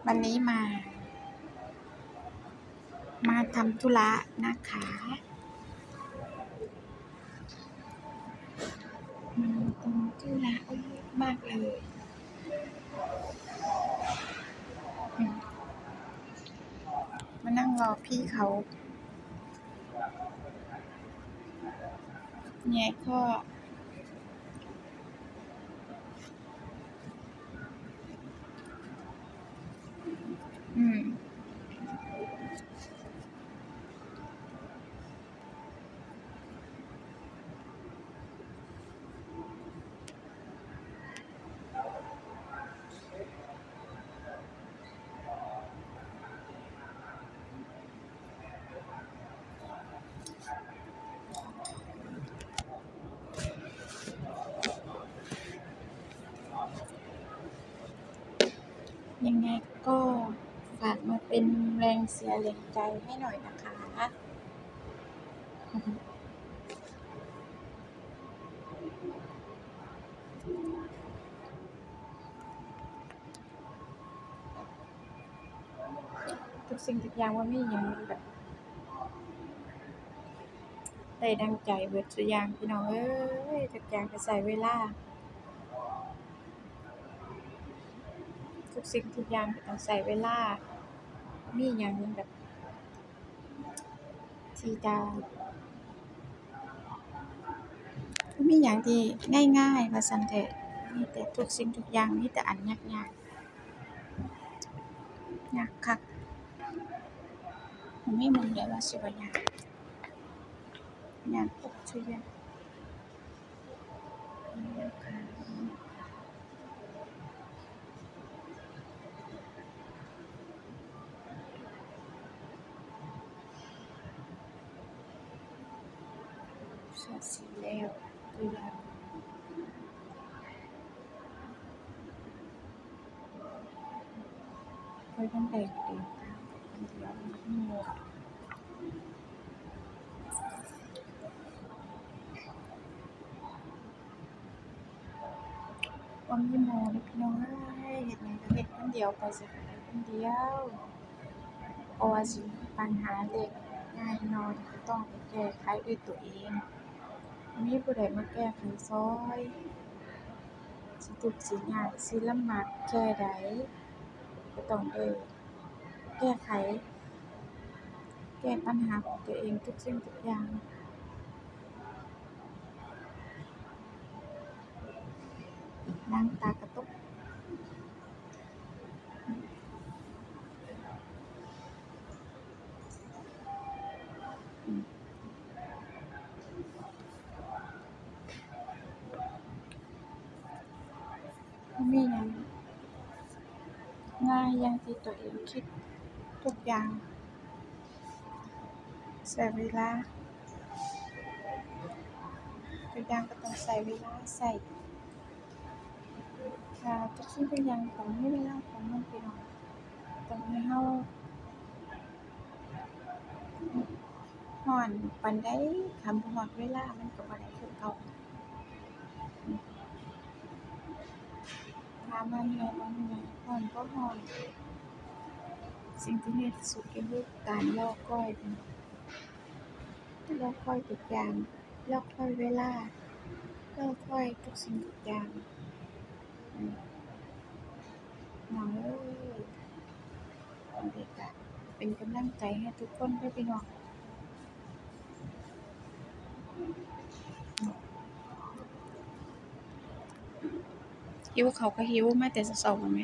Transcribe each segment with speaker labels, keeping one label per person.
Speaker 1: วันนี้มาทำธุระนะคะมาทำธุระเยอะมากเลยมานั่งรอพี่เขาเนี่ยก็ยังไงก็ฝากมาเป็นแรงเชียร์แรงใจให้หน่อยนะคะทุกสิ่งทุกอย่างว่ามีอย่างแบบได้ดังใจเบิดทุกอย่างพี่น้องเอ้ยทุกอย่างก็ใช้เวลาทุกสิ่งทุกอย่างก็ต้องใช้เวลามีหยังแบบที่จะมีหยังที่ง่ายๆว่าซั่นเถอะมีแต่ทุกสิ่งทุกอย่างมีแต่อันยากๆยากคักบ่มีหม้องใดว่าสิบ่ยากยากทุกทุกอย่างเสียสิแล้วทุกอย่างไปจั่งใดก็เดินตามไปคนเดียวมันก็โง่บ่มีหมู่เด้อพี่น้องเอ้ยเฮ็ดหยังก็เฮ็ดคนเดียวไปไสก็ไปคนเดียวบ่ว่าสิมีปัญหาเล็กง่ายน้อยก็ต้องไปแก้ไขด้วยตัวเองบ่มีผู้ใดมาแก้ไขช่วยสิทุกข์สิยากสิลำบากแค่ใดก็ต้องได้แก้ไขแก้ปัญหาของตัวเองทุกสิ่งทุกอย่างนั่งตากระตุกบ่มีหยังง่ายอย่างที่ตัวเองคิดทุกอย่างใช้เวลาทุกอย่างก็ต้องใช้เวลาใช้ทุกสิ่งทุกอย่างต้องมีเวลาของมันพี่น้องต้องให้เราฮ้อนปานใดคันบ่ฮอดเวลามันก็บ่ได้คือเก่าถามว่าเหนื่อยบ่เหนื่อยฮ้อนบ่ฮ้อนสิ่งที่เหนื่อยที่สุดก็คือการรอคอยพี่น้องรอคอยทุกอย่างรอคอยเวลารอคอยทุกสิ่งทุกอย่างน้องเอ้ยจั่งใดก็เป็นกำลังใจให้ทุกคนเด้อพี่น้องหิวข้าวก็หิวมาแต่เช้าๆพุ่นแหม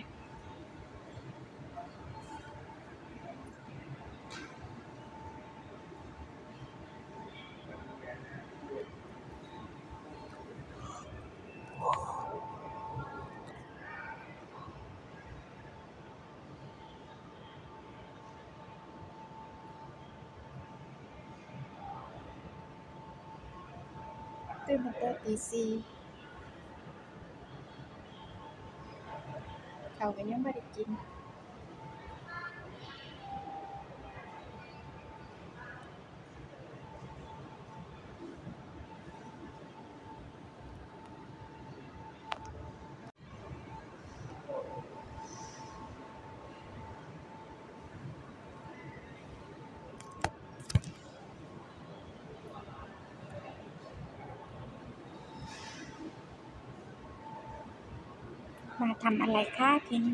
Speaker 1: ตื่นตั้งแต่ตี4ข้าวก็ยังบ่ได้กินมาทำอะไรคะที่นี่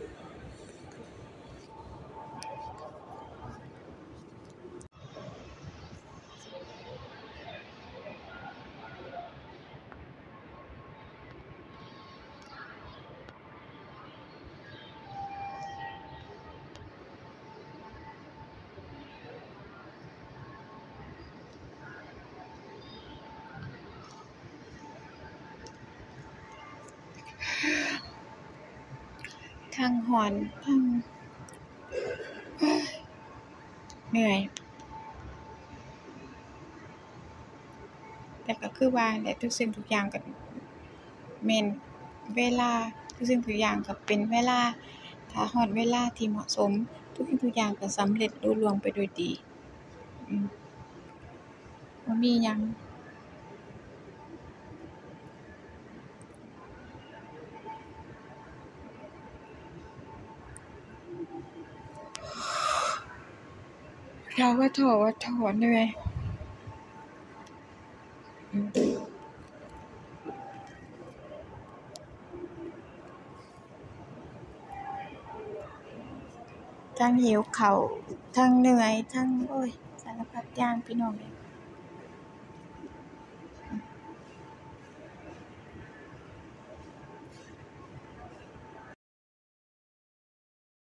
Speaker 1: ทั้งหอนทั้งเหนื่อยแต่ก็คือว่าแต่ทุกสิ่งทุกอย่างก็แม่นเวลาทุกสิ่งทุกอย่างก็เป็นเวลาถ้าฮอดเวลาที่เหมาะสมทุกสิ่งทุกอย่างก็สำเร็จลุล่วงไปด้วยดีอืมบ่มีหยังถ้าว่าท้อเหนื่อยอืมทั้งหิวข้าวทั้งเหนื่อยทั้งโอ๊ยสารพัดอย่างพี่น้องเอ้ย